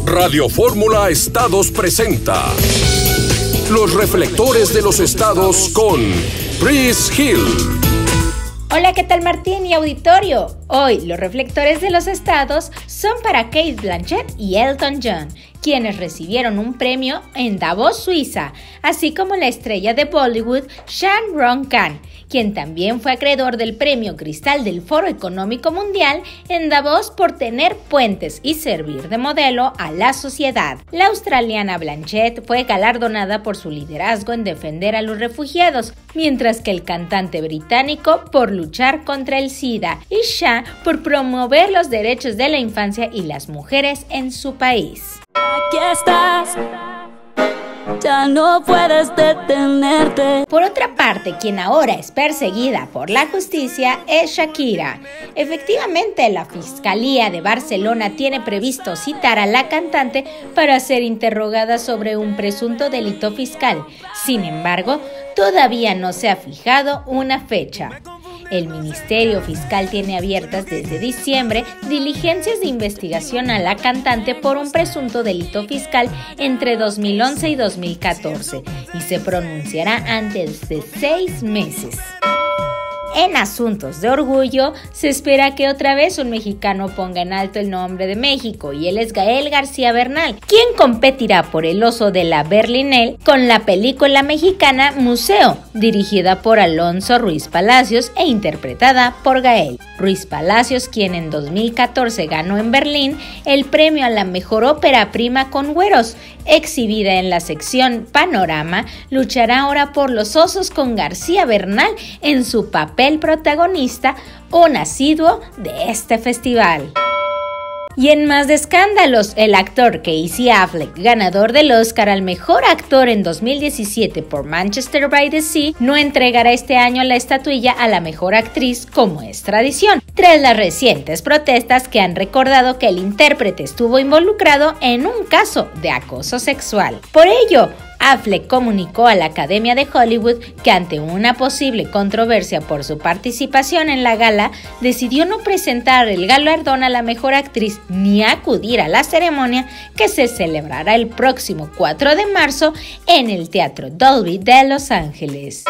Radio Fórmula Estados presenta Los Reflectores de los Estados con Pris Hill. Hola, ¿qué tal Martín y auditorio? Hoy los reflectores de los estados son para Cate Blanchett y Elton John, quienes recibieron un premio en Davos, Suiza, así como la estrella de Bollywood Shah Rukh Khan, quien también fue acreedor del premio Cristal del Foro Económico Mundial en Davos por tener puentes y servir de modelo a la sociedad. La australiana Blanchett fue galardonada por su liderazgo en defender a los refugiados, mientras que el cantante británico por luchar contra el SIDA y Shah por promover los derechos de la infancia y las mujeres en su país. Aquí estás, ya no puedes detenerte. Por otra parte, quien ahora es perseguida por la justicia es Shakira. Efectivamente, la Fiscalía de Barcelona tiene previsto citar a la cantante para ser interrogada sobre un presunto delito fiscal. Sin embargo, todavía no se ha fijado una fecha. El Ministerio Fiscal tiene abiertas desde diciembre diligencias de investigación a la cantante por un presunto delito fiscal entre 2011 y 2014 y se pronunciará antes de 6 meses. En asuntos de orgullo, se espera que otra vez un mexicano ponga en alto el nombre de México, y él es Gael García Bernal, quien competirá por el Oso de la Berlinale con la película mexicana Museo, dirigida por Alonso Ruiz Palacios e interpretada por Gael. Ruiz Palacios, quien en 2014 ganó en Berlín el premio a la mejor ópera prima con Güeros, exhibida en la sección Panorama, luchará ahora por los osos con García Bernal en su papel protagonista, un asiduo de este festival. Y en más de escándalos, el actor Casey Affleck, ganador del Oscar al mejor actor en 2017 por Manchester by the Sea, no entregará este año la estatuilla a la mejor actriz como es tradición, tras las recientes protestas que han recordado que el intérprete estuvo involucrado en un caso de acoso sexual. Por ello, Affleck comunicó a la Academia de Hollywood que ante una posible controversia por su participación en la gala, decidió no presentar el galardón a la mejor actriz ni acudir a la ceremonia que se celebrará el próximo 4 de marzo en el Teatro Dolby de Los Ángeles.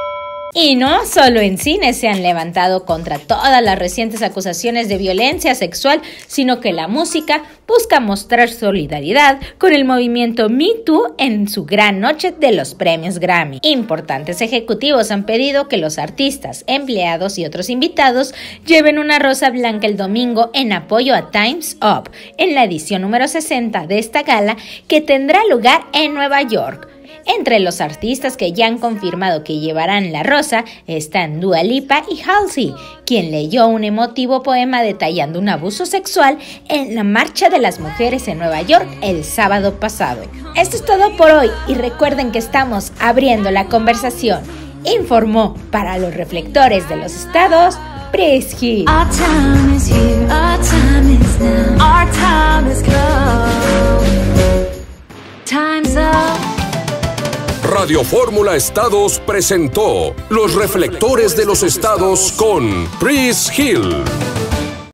Y no solo en cine se han levantado contra todas las recientes acusaciones de violencia sexual, sino que la música busca mostrar solidaridad con el movimiento Me Too en su gran noche de los premios Grammy. Importantes ejecutivos han pedido que los artistas, empleados y otros invitados lleven una rosa blanca el domingo en apoyo a Time's Up, en la edición número 60 de esta gala que tendrá lugar en Nueva York. Entre los artistas que ya han confirmado que llevarán la rosa están Dua Lipa y Halsey, quien leyó un emotivo poema detallando un abuso sexual en la Marcha de las Mujeres en Nueva York el sábado pasado. Esto es todo por hoy y recuerden que estamos abriendo la conversación. Informó para los reflectores de los estados, Pris Hill. Our time is here, our time is now, our time is come. Time's up. Radio Fórmula Estados presentó Los Reflectores de los Estados con Pris Hill.